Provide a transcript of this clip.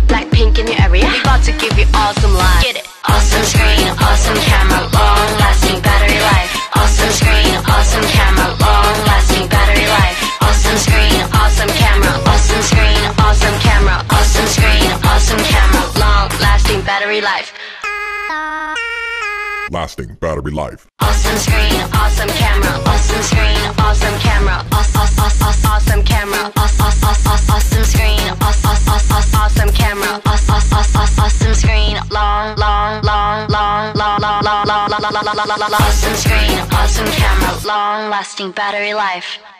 Blackpink in your area. We about to give you awesome life. Get it. Awesome screen, awesome camera, long-lasting battery life. Awesome screen, awesome camera, long-lasting battery life. Awesome screen, awesome camera, awesome screen, awesome camera, awesome screen, awesome camera, long-lasting battery life. Lasting battery life. Awesome screen, awesome camera, awesome screen, awesome camera, awesome camera, awesome screen, awesome camera, awesome screen, long, awesome screen, awesome camera, long lasting battery life.